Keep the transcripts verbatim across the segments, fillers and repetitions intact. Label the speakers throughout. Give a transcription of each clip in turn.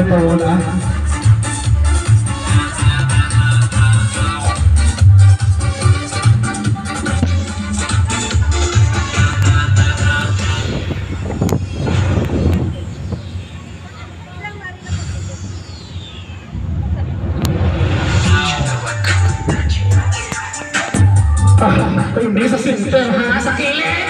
Speaker 1: bola. Ah, hindi sa center ha, sa kilid!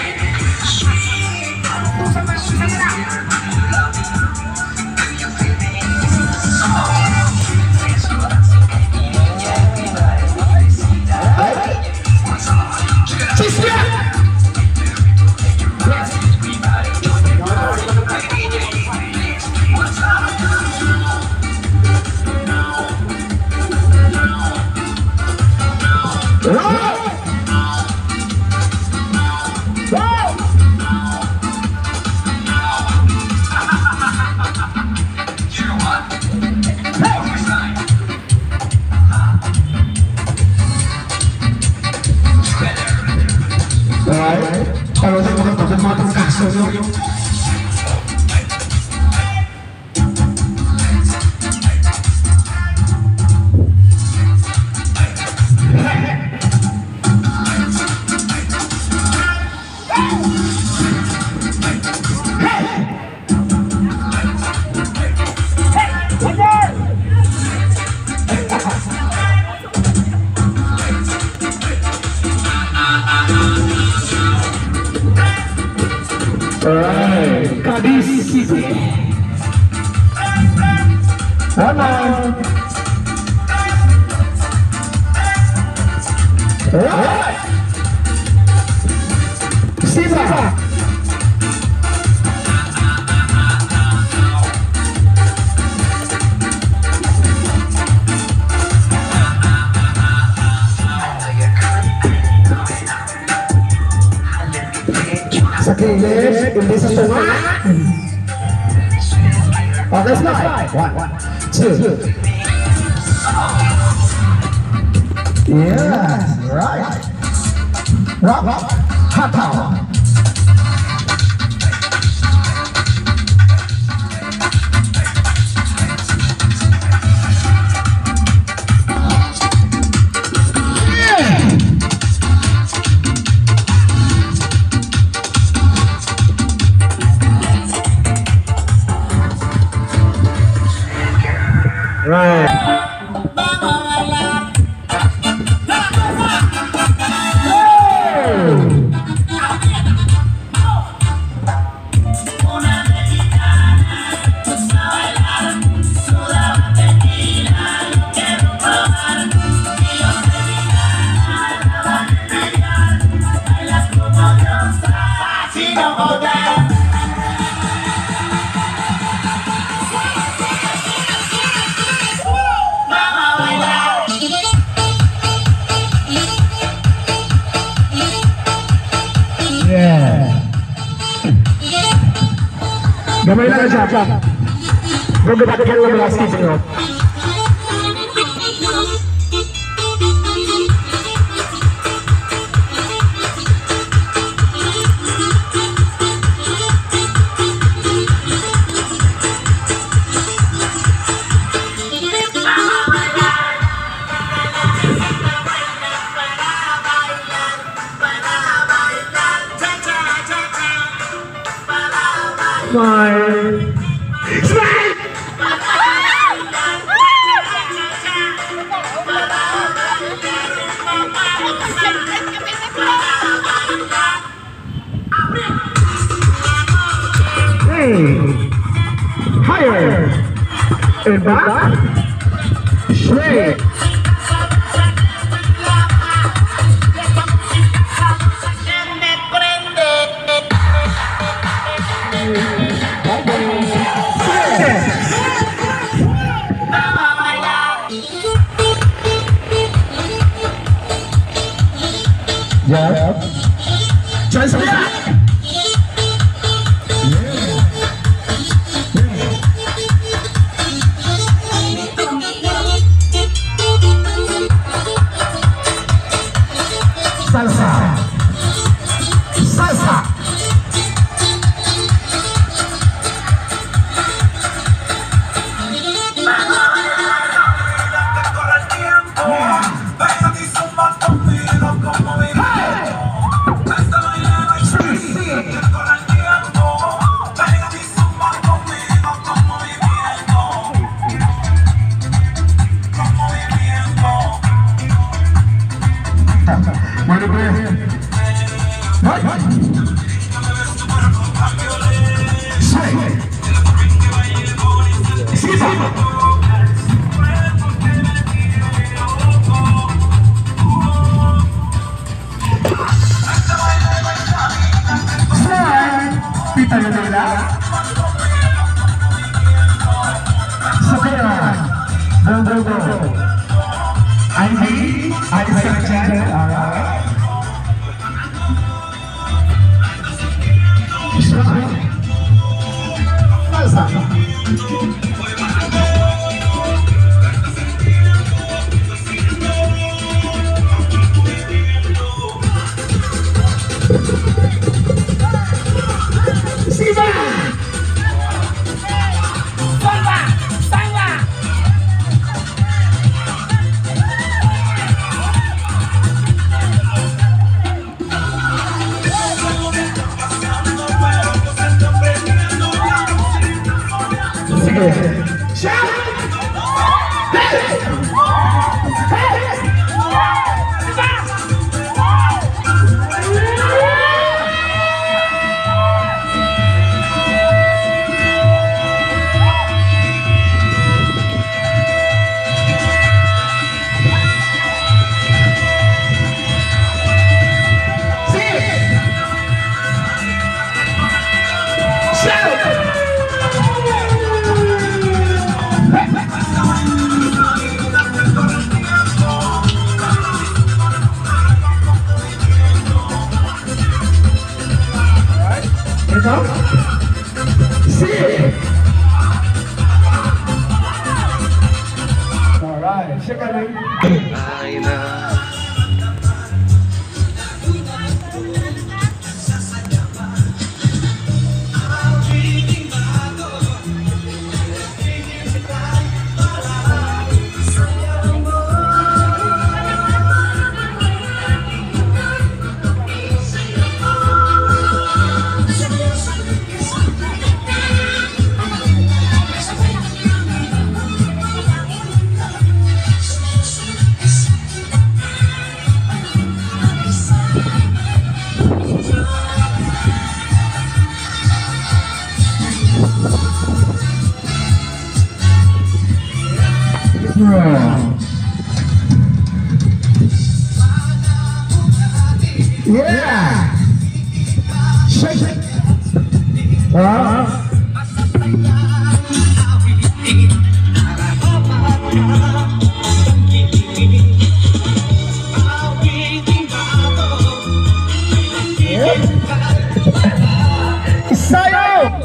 Speaker 1: Kalau saya bukan bukan matang kasar Alright, Cadiz City. Aman. Alright. Sipa. Sakilid, hindi sa tunga. Okay, slide. One, two. Yeah, right. Rock, rock, hot power. Right. Gamay lang siya, siya. Gagawin ka lang mga skis nyo. Smile. Smile. Hey. Higher. And back. Straight. Yeah. Just that. Salsa. Salsa. best. Right. Swing. Caesar. Pita na nila. Sakaya. Go, go, go. I D. I D section. Alright. Alright, check out it.
Speaker 2: Ay na.
Speaker 1: Yeah. Shake it. Uh-huh. Isayo.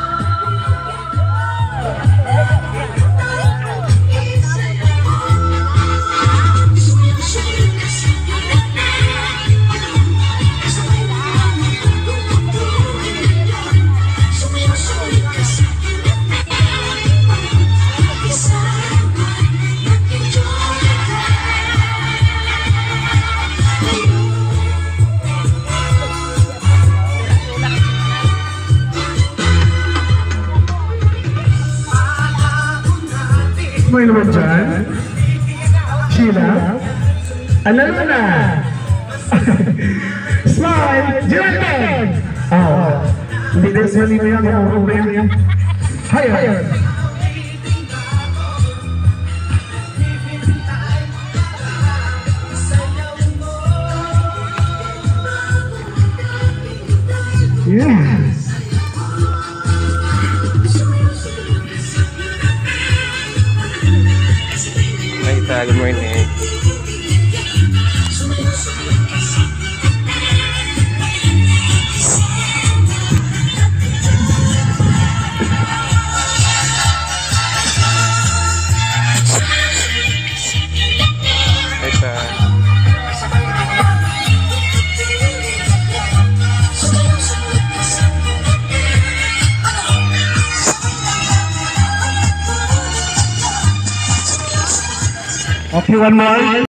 Speaker 1: May naman dyan. Sheila. Ano na? Smile. Jonathan. Oh. Hindi na sa lino yan. Higher. Higher. Yeah.
Speaker 2: Good morning.
Speaker 1: Okay, one more.